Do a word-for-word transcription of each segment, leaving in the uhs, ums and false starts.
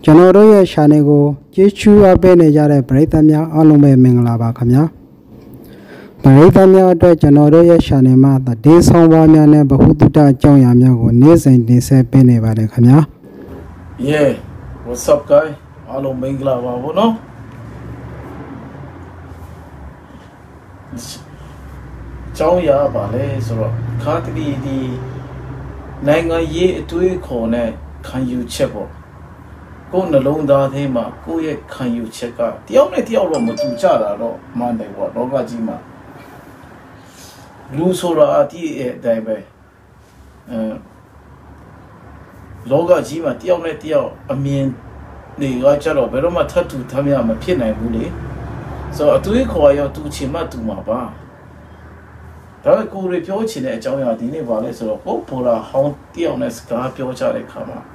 ကျွန်တော်တို့ရဲ့ channel ကိုကြည့်ရှုအားပေးနေကြတဲ့ပရိသတ်များအားလုံးပဲမင်္ဂလာပါခင်ဗျာပရိသတ်များအတွက်ကျွန်တော်တို့ရဲ့ channel မှာသတင်းဆောင်ပါများနဲ့ဗဟုသုတအကြောင်းအရာများကိုနေ့စဉ်တင်ဆက်ပေးနေပါတယ်ခင်ဗျာ Yeah, what's up guys? အားလုံးမင်္ဂလာပါဘောနော်ကျောင်းရပါလေဆိုတော့ခါတတိဒီနိုင်ငံရေးအတွေးခေါ်နဲ့ခံယူချက်ပေါ့ကိုယ်နှလုံးသားထဲမှာကိုယ့်ရဲ့ခံယူချက်ကတယောက်နဲ့တယောက်တော့မတူကြတာတော့မှန်တယ်ပေါ့လောကကြီးမှာလူဆိုတာအတိရဲ့အတိုင်းပဲအဲလောကကြီးမှာတယောက်နဲ့တယောက်အမြင်တွေကကြတော့ဘယ်တော့မှထပ်တူထမ်းရမဖြစ်နိုင်ဘူးလေဆိုတော့အတွေးခေါ်ရောတူချင်မှတူမှာပါဒါပေမဲ့ကိုယ်တွေပြောချင်တဲ့အကြောင်းအရာဒီနေ့ပါလဲဆိုတော့ကိုပေါ်လာဟောင်းတယောက်နဲ့စကားပြောကြတဲ့ခါမှာ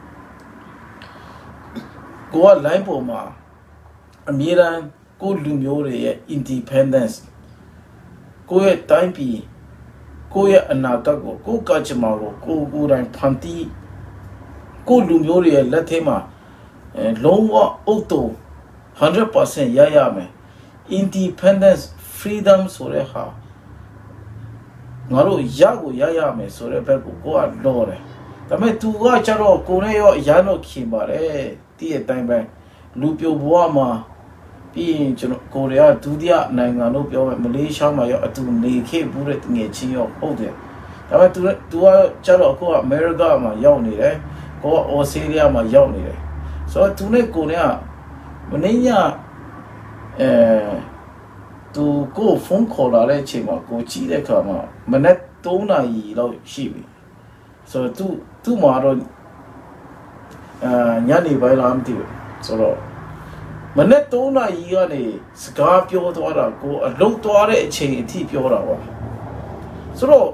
ကိုက line ပေါ်မှာအမြဲတမ်းကိုလူမျိုးတွေရဲ့ independence ကိုရဲ့တိုင်းပြည်ကိုရဲ့အနာဂတ်ကိုကိုကကြမှာကိုကိုကိုယ်တိုင်ဖန်တီးကိုလူမျိုးတွေရဲ့လက်ထဲမှာအဲလုံးဝအုတ်တုံ one hundred percent ရရမယ် independence freedom ဆိုတဲ့ဟာငါတို့ရကိုရရမယ်ဆိုတဲ့ဘက်ကိုကိုကလောတယ်ဒါပေမဲ့ तू ကကျတော့ကိုနဲ့ရောအရန်တော့ခင်ပါတယ်တည့်တဲ့အတိုင်းပဲလူပြိုဘဝမှာပြီးရင်ကျွန်တော်ကိုရီးယားဒုတိယနိုင်ငံလို့ပြောမယ်မလေးရှားမှာရောအတူနေခဲ့ဘူးတဲ့ငယ်ချင်းရောဟုတ်တယ်ဒါပေမဲ့ तू तू ကကျတော့အခုကအမေရိကမှာရောက်နေတယ်ကိုကအော်စတြေးလျမှာရောက်နေတယ်ဆိုတော့ तू နဲ့ကိုနဲ့ကမနေ့ညအဲ तू ကိုဖုန်းခေါ်လာတဲ့အချိန်မှာကိုကြည့်တဲ့အခါမှာမနေ့သုံးနာရီလောက်ရှိပြီဆိုတော့ तू तू မှာတော့အာညနေပိုင်းလာမသိဘူးဆိုတော့မနေ့သုံးနာရီကနေစကားပြောသွားတာကိုအလုပ်သွားတဲ့အချိန်အထိပြောတာပါဆိုတော့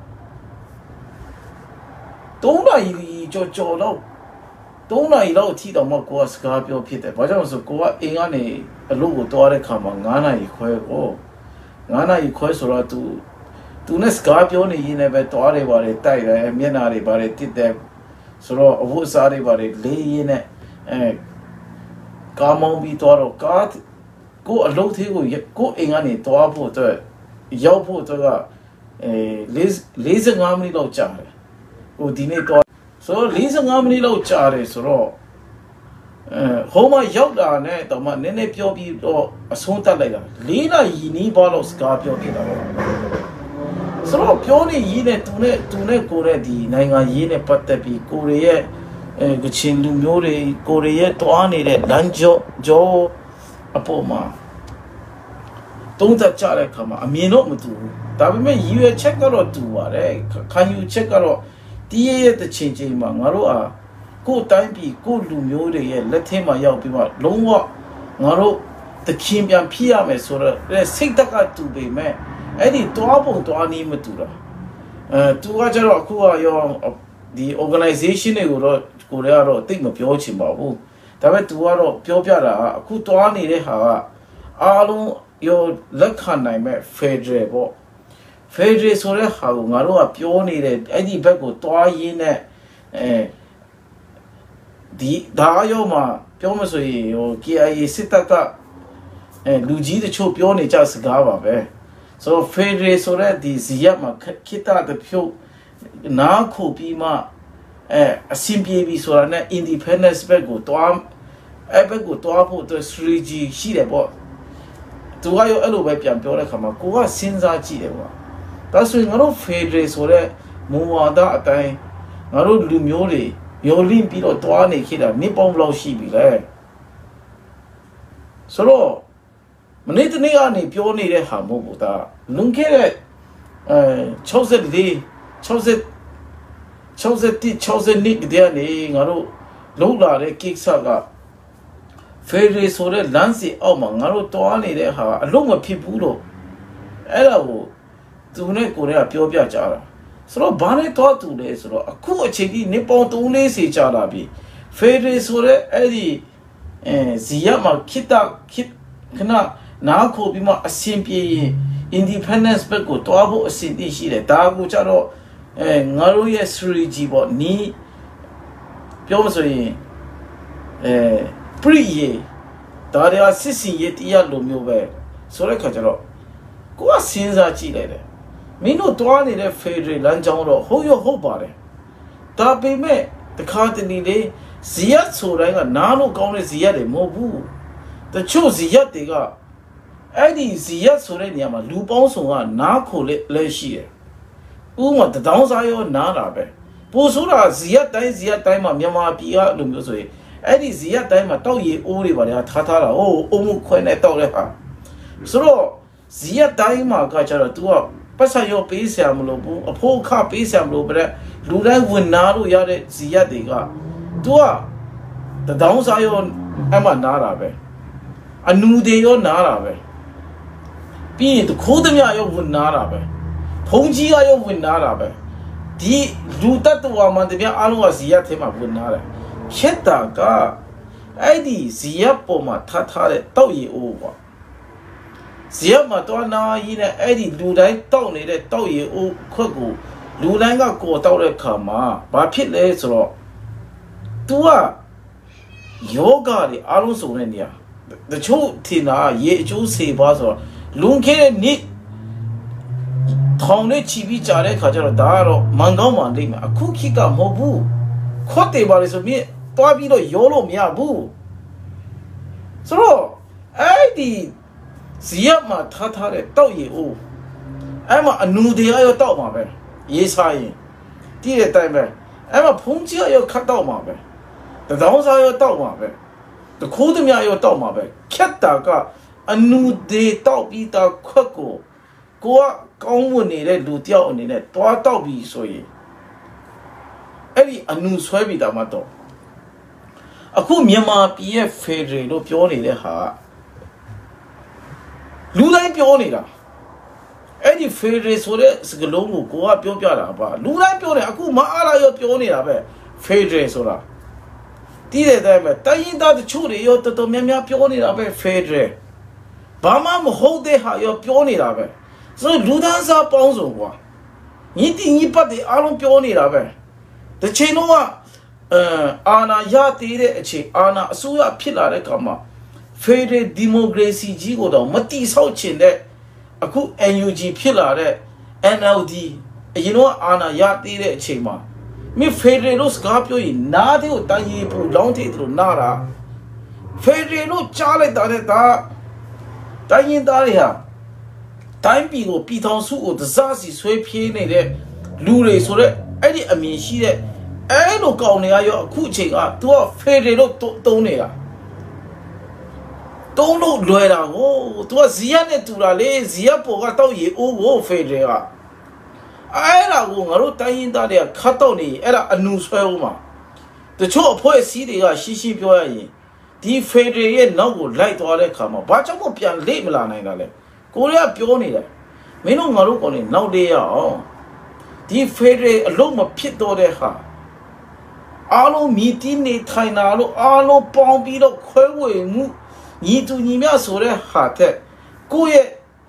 သုံးနာရီကြော်ကြော်တော့သုံးနာရီလောက်အထိတော့မှကိုကစကားပြောဖြစ်တယ်ဘာကြောင့်လဲဆိုကိုကအိမ်ကနေအလုပ်ကိုသွားတဲ့ခါမှာငါးနာရီခွဲကိုငါးနာရီခွဲဆိုတော့ तू तू နဲ့စကားပြောနေရင်းနဲ့ပဲသွားတယ်ပါတယ်တိုက်တယ်မျက်နှာတွေပါတယ်တစ်တယ်ဆိုတော့အဝတ်စားတွေပါတယ်လေးရင်းနဲ့အဲကားမောင်းပြီးသွားတော့ကားကိုအလုပ်သေးကိုကိုအိမ်ကနေသွားဖို့အတွက်ရောက်ဖို့အတွက်ကအဲ၄၅မိနစ်လောက်ကြာတယ်ဟိုဒီနေ့သွားဆိုတော့၄၅မိနစ်လောက်ကြာတယ်ဆိုတော့အဲဟိုမှာရောက်တာနဲ့တော့မှနည်းနည်းပြောပြီးတော့အဆုံးသတ်လိုက်တာ၄နာရီနီးပါးလောက်စကားပြောနေတာပါဆိုတော့ပြောနေရင်းနဲ့သူနဲ့သူနဲ့ကိုရဲ့ဒီနိုင်ငံရေးနဲ့ပတ်သက်ပြီးကိုရီးယားအဲကချင်လူမျိုးတွေကိုရီးယားတွားနေတဲ့လမ်းကြောကြောအပေါ်မှာတုံးသက်ကြတဲ့ခါမှာအမြင်တော့မတူဘူးဒါပေမဲ့ရည်ရွယ်ချက်ကတော့တူပါတယ်ခံယူချက်ကတော့တီးရဲ့တချင်ချင်းမှာငါတို့ဟာကိုယ်တိုင်းပြည်ကိုယ်လူမျိုးတွေရဲ့လက်ထဲမှာရောက်ပြီးမှလုံးဝငါတို့တခင်ပြန်ဖြစ်ရမယ်ဆိုတော့စိတ်တက်ကတူပေမဲ့အဲ့ဒီတွားပုံတွားနည်းမတူတာအဲသူကကျတော့အခုကရောဒီ organization တွေကိုတော့ကိုယ်ကတော့တိတ်မပြောချင်ပါဘူးဒါပေမဲ့ तू ကတော့ပြောပြတာအခုတွားနေတဲ့ဟာကအားလုံးရောလက်ခံနိုင်မဲ့ Federal ပေါ့ Federal ဆိုတဲ့ဟာကိုငါတို့ကပြောနေတဲ့အဲ့ဒီဘက်ကိုတွားရင်းနဲ့အဲဒီဒါရောမှပြောမဆိုရင်ဟို K I A စစ်တပ်ကအဲလူကြီးတချို့ပြောနေကြစကားပါပဲဆိုတော့ Federal ဆိုတဲ့ဒီဇီယမှာခိတတဖြုတ်နားခုပြီးမှအဲအစင်ပြေပြီးဆိုတာနဲ့ independence ဘက်ကိုတွားအဲ့ဘက်ကိုတွားဖို့အတွက် strategy ရှိတယ်ပေါ့သူကရောအဲ့လိုပဲပြန်ပြောတဲ့ခါမှာကိုကစဉ်းစားကြည့်တယ်ပေါ့ဒါဆိုရင်ငါတို့ Federal ဆိုတဲ့မူဝါဒအတိုင်းငါတို့လူမျိုးတွေမျိုးလင့်ပြီးတော့တွားနေခဲ့တာနှစ်ပေါင်းဘယ်လောက်ရှိပြီလဲဆိုတော့မနေ့တနေ့ကနေပြောနေတဲ့ဟာမဟုတ်ဘူးဒါလွန်ခဲ့တဲ့အဲ၆၄ ၆၀ ၆၁ ၆၂တည်းကနေငါတို့လုံလာတဲ့ကိစ္စက Federal ဆိုတဲ့လမ်းစီအောက်မှာငါတို့တွားနေတဲ့ဟာအလုံးမဖြစ်ဘူးလို့အဲ့ဒါကိုသူနဲ့ကိုယ်ကပြောပြကြတာဆိုတော့ဘာနဲ့တွားတူလဲဆိုတော့အခုအချိန်ကြီးနေပေါင်းသုံးလေးစီကြာလာပြီ Federal ဆိုတဲ့အဲ့ဒီအဲဇီယမှာခိတခိခဏနားခိုပြီးမှအစင်ပြေရင် independence ဘက်ကိုတွားဖို့အစင်တည်ရှိတယ်ဒါကိုကြတော့အဲငါတို့ရဲ့ strategy ပေါ့နီးပြောမဆိုရင်အဲပရိယေဒါတွေကစစ်စင်ရေးတရားလိုမျိုးပဲဆိုတဲ့ခါကျတော့ကိုကစဉ်းစားကြည့်လိုက်တယ်မင်းတို့တွားနေတဲ့ Federal လမ်းကြောင်းတော့ဟုတ်ရဟုတ်ပါတယ်ဒါပေမဲ့တခါတလေလေဇီယတ်ဆိုတိုင်းကနားလို့ကောင်းတဲ့ဇီယတ်တွေမဟုတ်ဘူးတချို့ဇီယတ်တွေကအဲ့ဒီဇီယတ်ဆိုတဲ့နေရာမှာလူပေါင်းစုံကနားခိုလက်လဲရှိတယ်ဥမာတဒေါင်းစားရောနားတာပဲပို့ဆိုတာဇီယတ်တိုင်းဇီယတ်တိုင်းမှာမြန်မာပြည်ကလိုမျိုးဆိုရင်အဲ့ဒီဇီယတ်တိုင်းမှာတောက်ရည်အိုးတွေပါလေထားထားတာဟိုအုံမှုခွဲနဲ့တောက်တဲ့ဟာဆိုတော့ဇီယတ်တိုင်းမှာကကျတော့ तू ကပတ်ဆက်ရောပေးဆရာမလို့ဘူးအဖို့ခပေးဆရာမလို့ပဲလူတိုင်းဝင်နာလို့ရတဲ့ဇီယတ်တွေက तू ကတဒေါင်းစားရောအမှနားတာပဲအနူတွေရောနားတာပဲပြီးရင်တခိုးသမျှရောဝင်နားတာပဲဖုံကြီးကရောဝင်နားတာပဲဒီလူတ attva မှန်တပြားအားလုံးကဇီယတ်ထဲမှာဝင်နားတယ်ချက်တာကအဲ့ဒီဇီယတ်ပေါ်မှာထားထားတဲ့တောက်ရည်အိုးပေါ့ဇီယတ်မှာတော့နာကြီးနဲ့အဲ့ဒီလူတိုင်းတောက်နေတဲ့တောက်ရည်အိုးခွက်ကိုလူတိုင်းကကိုတောက်တဲ့ခါမှာဘာဖြစ်လဲဆိုတော့ तू ကယောဂတွေအားလုံးစုံတဲ့နေရာတချို့ထင်တာရေအကျိုးစေပါဆိုတော့လွန်ခဲ့တဲ့နေ့ထောင်နဲ့ချီပြီးကြားတဲ့ခါကျတော့ဒါကတော့မန်ကောင်းမှလိမ့်မယ်အခုခေတ်ကမဟုတ်ဘူးခွတ်တယ်ပါလေဆိုမြင်တွားပြီးတော့ရောလို့မရဘူးဆိုတော့အဲ့ဒီဇီယတ်မှာထားထားတဲ့တောက်ရည်အိုးအဲ့မှာအနူတရားရောတောက်မှာပဲရေးစားရင်တည့်တဲ့အတိုင်းပဲအဲ့မှာဖုံးကြီးရောခတ်တောက်မှာပဲတဒေါင်းစားရောတောက်မှာပဲတခိုးသမျှရောတောက်မှာပဲခက်တာကအနူတွေတောက်ပြီးသားခွက်ကိုကိုကကောင်းဝင်နေတဲ့လူတယောက်အနေနဲ့တွားတောက်ပြီးဆိုရင်အဲ့ဒီအနူဆွဲပြီးတာမှတော့အခုမြန်မာပြည်ရဲ့ Federal လို့ပြောနေတဲ့ဟာလူတိုင်းပြောနေတာအဲ့ဒီ Federal ဆိုတဲ့စကားလုံးကိုကိုကပြောပြတာပါလူတိုင်းပြောတယ်အခုမအားလာရောပြောနေတာပဲ Federal ဆိုတာတည်တဲ့တိုင်းပဲတိုင်းရင်းသားတချို့တွေရောတော်တော်များများပြောနေတာပဲ Federal ဘာမှမဟုတ်တဲ့ဟာရောပြောနေတာပဲဆိုလူသားစားပေါင်းစုံကွာညီတီညီပတ်တွေအားလုံးပြောနေတာပဲတချိန်လုံးကအဲအာဏာရတည်တဲ့အချိန်အာဏာအစိုးရဖြစ်လာတဲ့အခါမှာ Federal Democracy ကြီးကိုတော့မတိဆောက်ချင်တဲ့အခု N U G ဖြစ်လာတဲ့ N L D အရင်တော့အာဏာရတည်တဲ့အချိန်မှာမင်း Federal လို့စကားပြောရင်နားတဲ့ကိုတန်ရီပူလောင်းတဲ့သူနားတာ Federal လို့ကြားလိုက်တာတဲ့ဒါတိုင်းရင်းသားတွေဟာတိုင်းပြည်ကိုပြည်ထောင်စုကိုတစားစီဆွဲပြေးနေတဲ့လူတွေဆိုတော့အဲ့ဒီအမြင်ရှိတဲ့အဲ့လိုကောင်းနေရရောအခုအချိန်က तू က Federal လို့တုံးနေတာတုံးလို့လွယ်တာကို तू ကဇီယတ်နဲ့တူတာလေဇီယတ်ပေါ်ကတောက်ရည်အိုးကို Federal ကအဲ့ဒါကိုငါတို့တိုင်းရင်းသားတွေကခတ်တော့နေအဲ့ဒါအနူဆွဲဦးမှာတချို့အဖွဲ့အစည်းတွေကရှင်းရှင်းပြောရရင်ဒီ Federal ရဲ့နောက်ကိုလိုက်သွားတဲ့ခါမှာဘာကြောင့်မပြန်လေ့မလာနိုင်တာလဲကိုရီးယားပြောနေတယ်မင်းတို့ငါတို့ကောင်နေနောက်တည်းရအောင်ဒီ Federal အလုံးမဖြစ်တော့တဲ့ဟာအားလုံးမြည်တီးနေထိုင်တာလို့အားလုံးပေါင်းပြီးတော့ခွဲဝေမှုညီတူညီမျှဆိုတဲ့ဟာတဲ့ကိုယ့်ရဲ့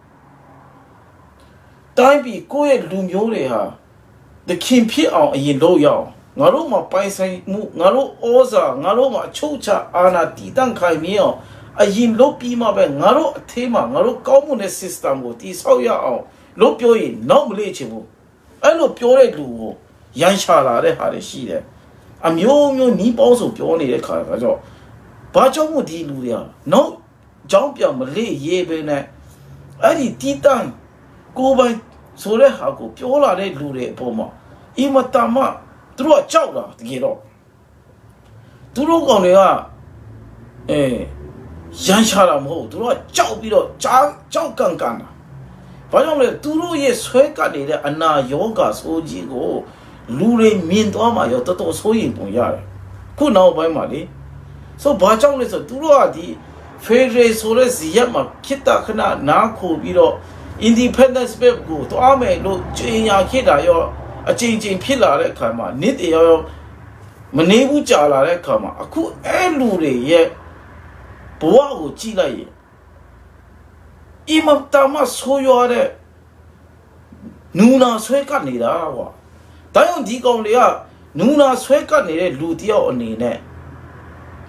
တိုင်းပြည်ကိုယ့်ရဲ့လူမျိုးတွေဟာတခင်ဖြစ်အောင်အရင်လုပ်ရအောင်ငါတို့မှာပိုင်ဆိုင်မှုငါတို့ဩဇာငါတို့မှာအချုပ်ချအာဏာတည်တံ့ခိုင်မြဲအောင်အရင်လုပ်ပြီးမှပဲငါတို့အသေးမှာငါတို့ကောင်းမှုတဲ့ system ကိုတည်ဆောက်ရအောင်လို့ပြောရင်နောက်မလေးချင်ဘူးအဲ့လိုပြောတဲ့လူကိုရန်ရှာလာတဲ့ဟာတွေရှိတယ်အမျိုးမျိုးနီးပေါင်းစုံပြောနေတဲ့ခါကကြောင့်ဘာကြောင့်မို့ဒီလူတွေကနောက်ကြောင်းပြောင်မလေးရေးပဲနဲ့အဲ့ဒီတည်တံ့ကိုပိုင်ဆိုတဲ့ဟာကိုပြောလာတဲ့လူတွေအပေါ်မှာအင်မတန်မှသူတို့ကကြောက်တာတကယ်တော့သူတို့ကောင်တွေကအဲရန်ရှာတာမဟုတ်သူတို့ကကြောက်ပြီးတော့ကြောက်ကြောက်ကန်ကန်တာဘာကြောင့်လဲသူတို့ရဲ့ဆွဲကပ်နေတဲ့အနာယောဂဆိုးကြီးကိုလူတွေမြင်သွားမှရောတော်တော်ဆိုးရင်ပုံရတယ်ခုနောက်ပိုင်းမှာလေဆိုဘာကြောင့်လဲဆိုသူတို့ကဒီ Federal ဆိုတဲ့ဇီယတ်မှာခိတ္တခဏနားခိုပြီးတော့ Independence ပဲကိုတွားမယ်လို့ကြင်ညာခိတာရောအချိန်ချင်းဖြစ်လာတဲ့အခါမှာနှစ်တရောမနေဘူးကြာလာတဲ့အခါမှာအခုအဲ့လူတွေရဲ့ဘဝကိုကြည့်လိုက်ရင်အင်မတန်မှဆိုးရွားတဲ့နူနာဆွဲကပ်နေတာကွာဒါကြောင့်ဒီကောင်တွေကနူနာဆွဲကပ်နေတဲ့လူတယောက်အနေနဲ့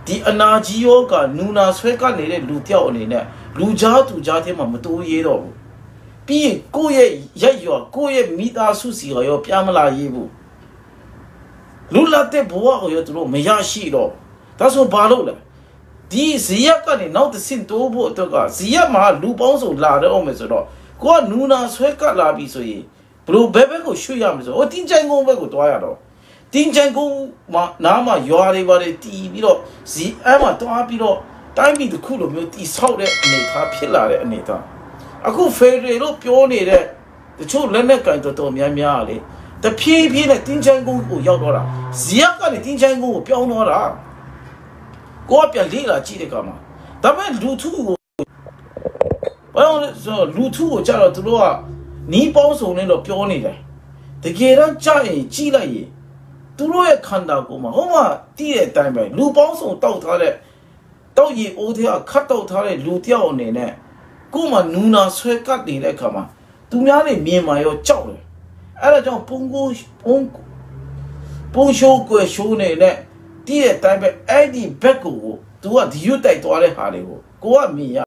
ဒီအနာကြီးယောကနူနာဆွဲကနေတဲ့လူတယောက်အနေနဲ့လူကြားသူကြားထဲမှာမတိုးရဲတော့ဘူးပြီးရင်ကိုယ့်ရဲ့ရက်ရွာကိုယ့်ရဲ့မိသားစုစီရောပြမလာရေးဘူးလူလာတဲ့ဘဝကိုရောသူတို့မရရှိတော့ဒါဆိုဘာလို့လဲဒီဇီယက်ကနေနောက်တစ်ဆင့်တိုးဖို့အတွက်ကဇီယက်မှာလူပေါင်းစုံလာတော့မယ်ဆိုတော့ကိုကနူနာဆွဲကလာပြီဆိုရင်ဘလို့ဘဲဘဲကိုရွှေ့ရမယ်ဆိုဟိုတင်းချိုင်ကုန်းဘက်ကိုတွားရတော့တင်းချိုင်ကုန်းမှာနားမှာရွာတွေပါတယ်တီးပြီးတော့ဇီအဲမှာတွားပြီးတော့တိုင်းပြည်တစ်ခုလိုမျိုးတီဆောက်တဲ့အနေထားဖြစ်လာတဲ့အနေထားအခုဖေရီလို့ပြောနေတဲ့တချို့လက်နဲ့ကင်တော်တော်များများလေတဖြည်းဖြည်းနဲ့တင်းချိုင်ကုန်းကိုရောက်တော့တာဇီယက်ကနေတင်းချိုင်ကုန်းကိုပြောင်းတော့တာကိုကပြန်လေးလာကြည့်တဲ့ကမှာဒါပေမဲ့လူထုကိုဘာလို့လဲဆိုလူထုကိုကြတော့သူတို့ကနီးပေါင်းစုံနဲ့တော့ပြောနေတယ်တကယ်တော့ကြာရင်ကြည့်လိုက်ရင်သူတို့ရဲ့ခန္ဓာကိုယ်မှာဟိုမှာတည့်တဲ့အတိုင်းပဲလူပေါင်းစုံတောက်ထားတဲ့တောက်ရည်အိုးတွေကခတ်တောက်ထားတဲ့လူတယောက်အနေနဲ့ကိုယ်မှာနူနာဆွဲကပ်နေတဲ့အခါမှာသူများနေမြင်မာရောကြောက်တယ်အဲ့ဒါကြောင့်ပုံကိုပုံပုံရှိုးကိုရှိုးနေတဲ့တည့်တဲ့အတိုင်းပဲအဲ့ဒီဘက်ကိုသူကဒီရွတ်တိုက်သွားတဲ့ဟာတွေကိုကိုကမြင်ရ